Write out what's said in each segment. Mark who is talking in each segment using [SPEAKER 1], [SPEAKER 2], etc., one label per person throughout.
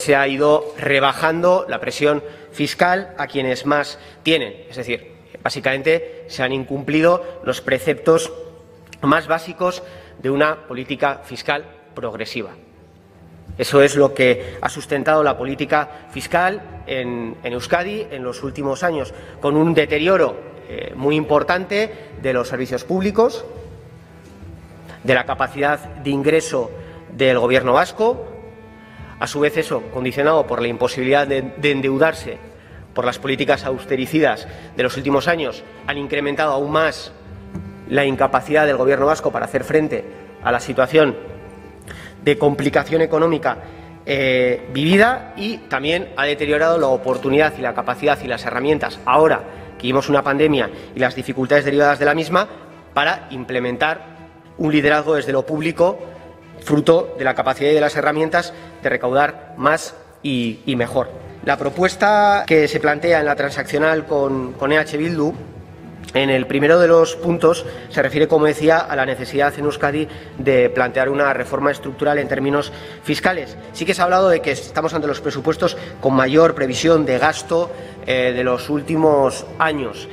[SPEAKER 1] Se ha ido rebajando la presión fiscal a quienes más tienen, es decir, básicamente se han incumplido los preceptos más básicos de una política fiscal progresiva. Eso es lo que ha sustentado la política fiscal en Euskadi en los últimos años, con un deterioro muy importante de los servicios públicos, de la capacidad de ingreso del Gobierno vasco, a su vez eso condicionado por la imposibilidad de endeudarse por las políticas austericidas de los últimos años, han incrementado aún más la incapacidad del Gobierno vasco para hacer frente a la situación de complicación económica vivida, y también ha deteriorado la oportunidad y la capacidad y las herramientas, ahora que vivimos una pandemia y las dificultades derivadas de la misma, para implementar un liderazgo desde lo público, fruto de la capacidad y de las herramientas de recaudar más y mejor. La propuesta que se plantea en la transaccional con EH Bildu, en el primero de los puntos, se refiere, como decía, a la necesidad en Euskadi de plantear una reforma estructural en términos fiscales. Sí que se ha hablado de que estamos ante los presupuestos con mayor previsión de gasto de los últimos años.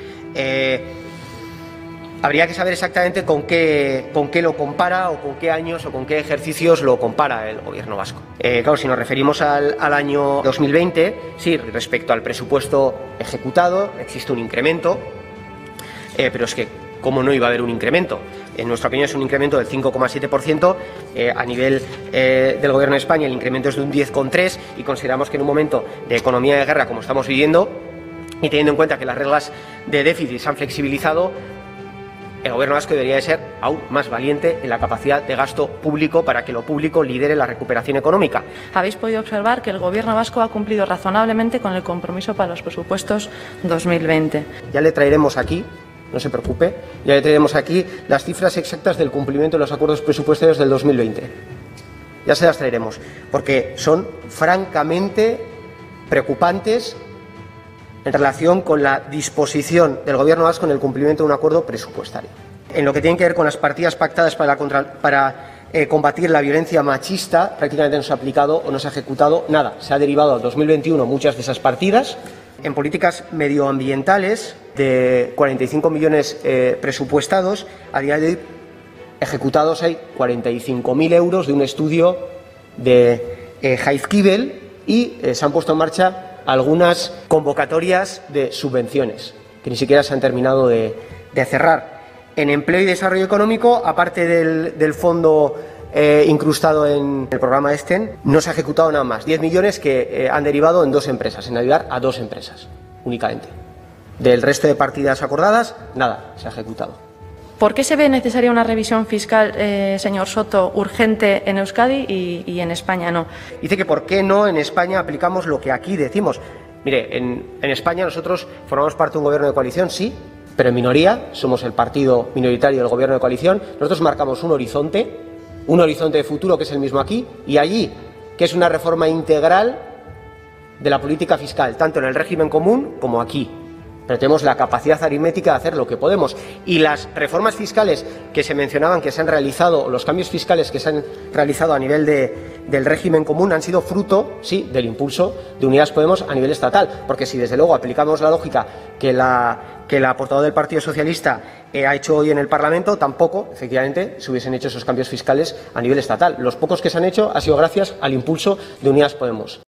[SPEAKER 1] Habría que saber exactamente con qué lo compara, o con qué años o con qué ejercicios lo compara el Gobierno vasco. Claro, si nos referimos al año 2020, sí, respecto al presupuesto ejecutado existe un incremento, pero es que, ¿cómo no iba a haber un incremento? En nuestra opinión es un incremento del 5,7%, a nivel del Gobierno de España el incremento es de un 10,3%, y consideramos que en un momento de economía de guerra como estamos viviendo, y teniendo en cuenta que las reglas de déficit se han flexibilizado, el Gobierno vasco debería de ser aún más valiente en la capacidad de gasto público para que lo público lidere la recuperación económica.
[SPEAKER 2] Habéis podido observar que el Gobierno vasco ha cumplido razonablemente con el compromiso para los presupuestos 2020.
[SPEAKER 1] Ya le traeremos aquí, no se preocupe, ya le traeremos aquí las cifras exactas del cumplimiento de los acuerdos presupuestarios del 2020. Ya se las traeremos, porque son francamente preocupantes en relación con la disposición del Gobierno vasco en el cumplimiento de un acuerdo presupuestario. En lo que tiene que ver con las partidas pactadas para combatir la violencia machista, prácticamente no se ha aplicado o no se ha ejecutado nada. Se ha derivado al 2021 muchas de esas partidas. En políticas medioambientales, de 45 millones presupuestados, a día de hoy ejecutados hay 45.000 euros de un estudio de Jaizkibel, y se han puesto en marcha algunas convocatorias de subvenciones que ni siquiera se han terminado de cerrar. En empleo y desarrollo económico, aparte del fondo incrustado en el programa Esten, no se ha ejecutado nada más. 10 millones que han derivado en 2 empresas, en ayudar a 2 empresas únicamente. Del resto de partidas acordadas, nada se ha ejecutado.
[SPEAKER 2] ¿Por qué se ve necesaria una revisión fiscal, señor Soto, urgente en Euskadi y en España no?
[SPEAKER 1] Dice que por qué no en España aplicamos lo que aquí decimos. Mire, en España nosotros formamos parte de un gobierno de coalición, sí, pero en minoría, somos el partido minoritario del gobierno de coalición. Nosotros marcamos un horizonte de futuro que es el mismo aquí y allí, que es una reforma integral de la política fiscal, tanto en el régimen común como aquí. Pero tenemos la capacidad aritmética de hacer lo que podemos. Y las reformas fiscales que se mencionaban que se han realizado, los cambios fiscales que se han realizado a nivel del régimen común, han sido fruto, sí, del impulso de Unidas Podemos a nivel estatal. Porque si desde luego aplicamos la lógica que la portavoz del Partido Socialista ha hecho hoy en el Parlamento, tampoco, efectivamente, se hubiesen hecho esos cambios fiscales a nivel estatal. Los pocos que se han hecho ha sido gracias al impulso de Unidas Podemos.